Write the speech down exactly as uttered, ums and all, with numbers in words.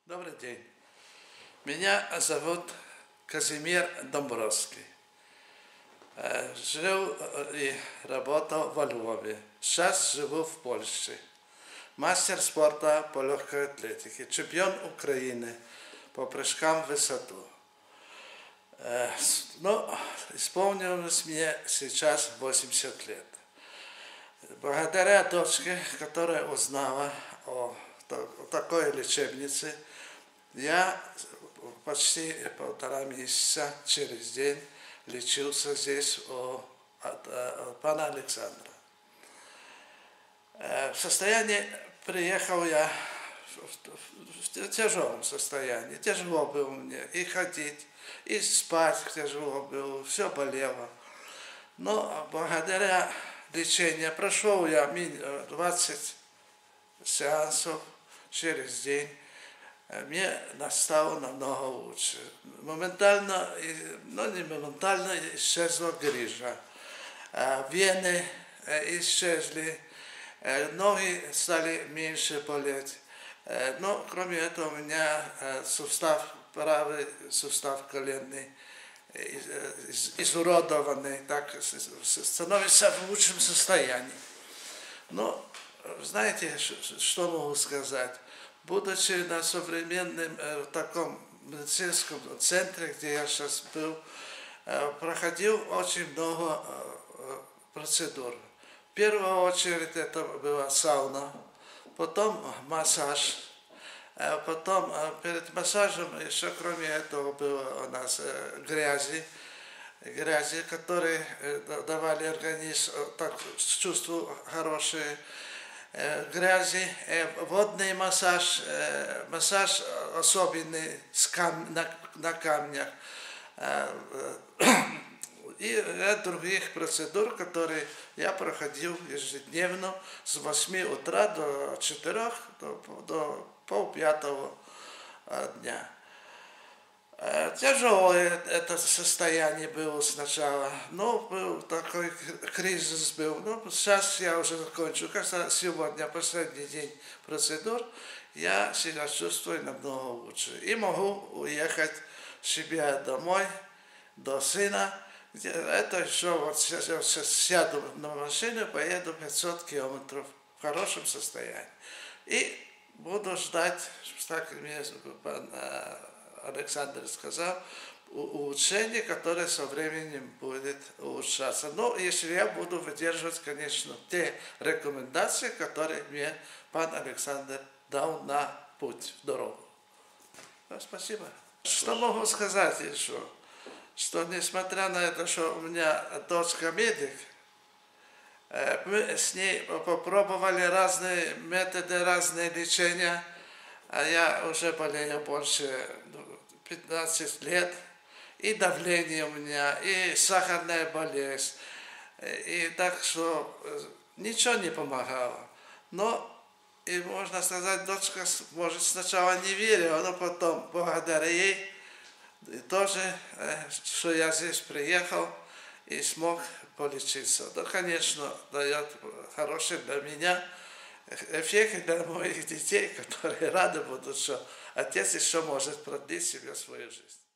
Добрый день. Меня зовут Казимир Домбровский. Жил и работал во Львове. Сейчас живу в Польше. Мастер спорта по легкой атлетике. Чемпион Украины по прыжкам в высоту. Ну, исполнилось мне сейчас восемьдесят лет. Благодаря дочке, которая узнала о такой лечебнице, я почти полтора месяца через день лечился здесь у, от, от пана Александра. В состоянии приехал я в, в тяжелом состоянии. Тяжело было мне и ходить, и спать тяжело было, все болело. Но благодаря лечению прошел я двадцать сеансов через день. Мне стало намного лучше. Моментально, но не моментально исчезла грыжа. Вены исчезли, ноги стали меньше болеть. Но кроме этого у меня сустав, правый сустав коленный, изуродованный, так становится в лучшем состоянии. Но знаете, что могу сказать? Будучи на современном э, таком медицинском центре, где я сейчас был, э, проходил очень много э, процедур. В первую очередь это была сауна, потом массаж, э, потом э, перед массажем еще кроме этого было у нас э, грязи, грязи, которые э, давали организм э, так, чувство хорошее. Грязи, водный массаж, массаж особенный на, на камнях и ряд других процедур, которые я проходил ежедневно с восьми утра до четырёх, до, до полпятого дня. Тяжелое это состояние было сначала, но был такой кризис был. Но сейчас я уже закончу. Кажется, сегодня последний день процедур, я себя чувствую намного лучше. И могу уехать себе домой, до сына. Где, это еще вот сейчас, я сейчас сяду на машину, поеду пятьсот километров в хорошем состоянии. И буду ждать, так мне Александр сказал, улучшение, которое со временем будет улучшаться. Но если я буду выдерживать, конечно, те рекомендации, которые мне пан Александр дал на путь, в дорогу. Спасибо. Что могу сказать еще? Что несмотря на это, что у меня дочка медик, мы с ней попробовали разные методы, разные лечения. А я уже болею больше пятнадцати лет, и давление у меня, и сахарная болезнь, и так что ничего не помогало. Но, и можно сказать, дочка, может, сначала не верила, но потом, благодаря ей, и тоже, что я здесь приехал и смог полечиться. Да, конечно, дает хороший для меня эффект для моих детей, которые рады будут, что отец еще может продлить себе свою жизнь.